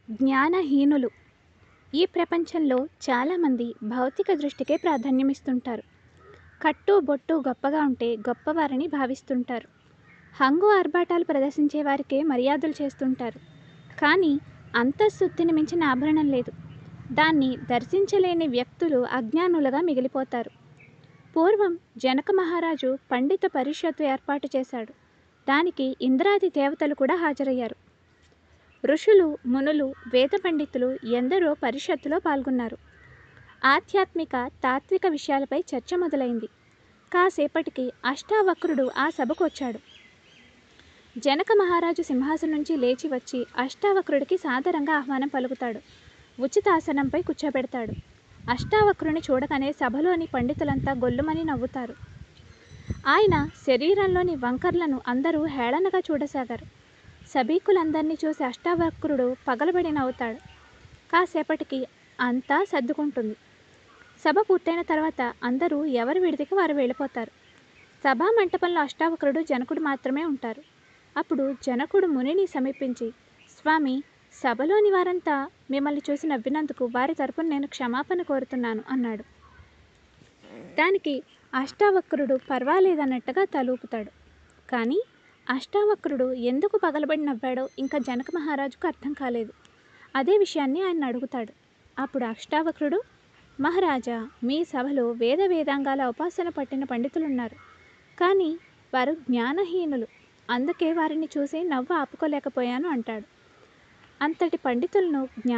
జ్ఞానహీనులు. ఈ ప్రపంచంలో చాలామంది భౌతిక దృష్టికే ప్రాధాన్యమిస్తుంటారు. కట్టు బొట్టు గొప్పగా ఉంటే గొప్పవారని భావిస్తుంటారు. హంగు ఆర్భాటాలు ప్రదర్శించే వారికే మర్యాదలు చేస్తుంటారు. కానీ అంతఃశుద్ధిని మించిన ఆభరణం లేదు. దాన్ని దర్శించలేని వ్యక్తులు అజ్ఞానులుగా మిగిలిపోతారు. పూర్వం జనక మహారాజు పండిత పరిషత్తు ఏర్పాటు చేశాడు. దానికి ఇంద్రాది దేవతలు కూడా హాజరయ్యారు. ఋషులు, మునులు, వేద పండితులు ఎందరో పరిషత్తులో పాల్గొన్నారు. ఆధ్యాత్మిక, తాత్విక విషయాలపై చర్చ మొదలైంది. కాసేపటికి అష్టావక్రుడు ఆ సభకు వచ్చాడు. జనక మహారాజు సింహాసనం నుంచి లేచి వచ్చి అష్టావక్రుడికి సాదరంగా ఆహ్వానం పలుకుతాడు. ఉచితాసనంపై కూర్చోబెడతాడు. అష్టావక్రుని చూడగానే సభలోని పండితులంతా గొల్లుమని నవ్వుతారు. ఆయన శరీరంలోని వంకర్లను అందరూ హేళనగా చూడసాగారు. సభికులందరినీ చూసి అష్టావక్రుడు పగలబడి నవ్వుతాడు. కాసేపటికి అంతా సర్దుకుంటుంది. సభ పూర్తయిన తర్వాత అందరూ ఎవరి విడిదికి వారు వెళ్ళిపోతారు. సభా మంటపంలో అష్టావక్రుడు, జనకుడు మాత్రమే ఉంటారు. అప్పుడు జనకుడు మునిని సమీపించి, స్వామి, సభలోని వారంతా మిమ్మల్ని చూసి నవ్వినందుకు వారి తరపున నేను క్షమాపణ కోరుతున్నాను అన్నాడు. దానికి అష్టావక్రుడు పర్వాలేదన్నట్టుగా తలూపుతాడు. కానీ అష్టావక్రుడు ఎందుకు పగలబడి నవ్వాడో ఇంకా జనక మహారాజుకు అర్థం కాలేదు. అదే విషయాన్ని ఆయన అడుగుతాడు. అప్పుడు అష్టావక్రుడు, మహారాజా, మీ సభలో వేదాంగాల ఉపాసన పట్టిన పండితులున్నారు. కానీ వారు జ్ఞానహీనులు. అందుకే వారిని చూసి నవ్వు ఆపుకోలేకపోయాను అంటాడు. అంతటి పండితులను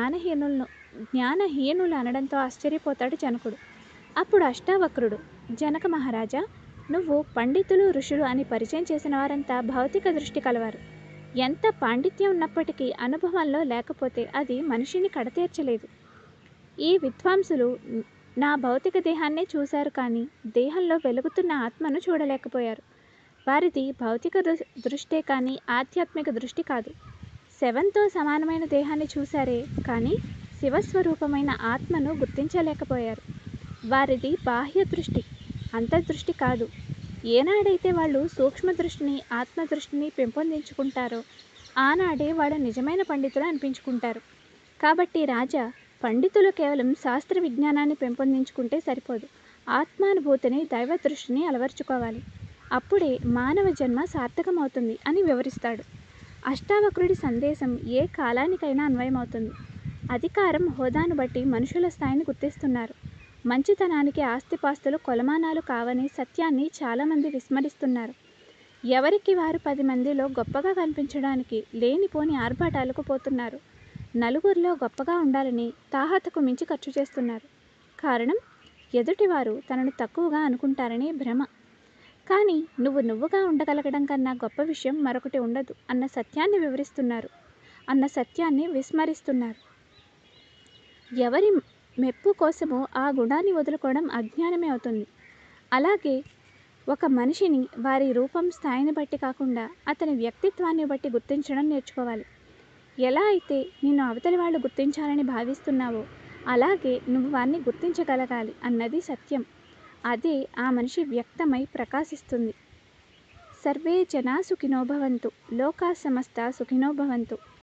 జ్ఞానహీనులు అనడంతో ఆశ్చర్యపోతాడు జనకుడు. అప్పుడు అష్టావక్రుడు, జనక మహారాజా, నువ్వు పండితులు, ఋషులు అని పరిచయం చేసిన వారంతా భౌతిక దృష్టి కలవారు. ఎంత పాండిత్యం ఉన్నప్పటికీ అనుభవంలో లేకపోతే అది మనిషిని కడతీర్చలేదు. ఈ విద్వాంసులు నా భౌతిక దేహాన్నే చూశారు, కానీ దేహంలో వెలుగుతున్న ఆత్మను చూడలేకపోయారు. వారిది భౌతిక దృష్టే కానీ ఆధ్యాత్మిక దృష్టి కాదు. శవంతో సమానమైన దేహాన్ని చూశారే కానీ శివస్వరూపమైన ఆత్మను గుర్తించలేకపోయారు. వారిది బాహ్య దృష్టి, అంతర్దృష్టి కాదు. ఏనాడైతే వాళ్ళు సూక్ష్మ దృష్టిని, ఆత్మదృష్టిని పెంపొందించుకుంటారో ఆనాడే వాళ్ళు నిజమైన పండితులు అనిపించుకుంటారు. కాబట్టి రాజా, పండితులు కేవలం శాస్త్ర విజ్ఞానాన్ని పెంపొందించుకుంటే సరిపోదు. ఆత్మానుభూతిని, దైవ దృష్టిని అలవర్చుకోవాలి. అప్పుడే మానవ జన్మ సార్థకమవుతుంది అని వివరిస్తాడు. అష్టావక్రుడి సందేశం ఏ కాలానికైనా అన్వయమవుతుంది. అధికారం, హోదాను బట్టి మనుషుల స్థాయిని గుర్తిస్తున్నారు. మంచితనానికి ఆస్తిపాస్తులు కొలమానాలు కావని సత్యాన్ని చాలామంది విస్మరిస్తున్నారు. ఎవరికి వారు 10 మందిలో గొప్పగా కనిపించడానికి లేనిపోని ఆర్భాటాలకు పోతున్నారు. నలుగురిలో గొప్పగా ఉండాలని తాహతకు మించి ఖర్చు చేస్తున్నారు. కారణం, ఎదుటివారు తనను తక్కువగా అనుకుంటారనే భ్రమ. కానీ నువ్వుగా ఉండగలగడం కన్నా గొప్ప విషయం మరొకటి ఉండదు అన్న సత్యాన్ని విస్మరిస్తున్నారు. ఎవరి మెప్పు కోసమో ఆ గుణాన్ని వదులుకోవడం అజ్ఞానమే అవుతుంది. అలాగే ఒక మనిషిని వారి రూపం, స్థాయిని బట్టి కాకుండా అతని వ్యక్తిత్వాన్ని బట్టి గుర్తించడం నేర్చుకోవాలి. ఎలా అయితే నిన్ను అవతలి వాళ్ళు గుర్తించాలని భావిస్తున్నావో అలాగే నువ్వు వారిని గుర్తించగలగాలి అన్నది సత్యం. అదే ఆ మనిషి వ్యక్తమై ప్రకాశిస్తుంది. సర్వే జనా సుఖినో భవంతు, లోకా సమస్త సుఖినో భవంతు.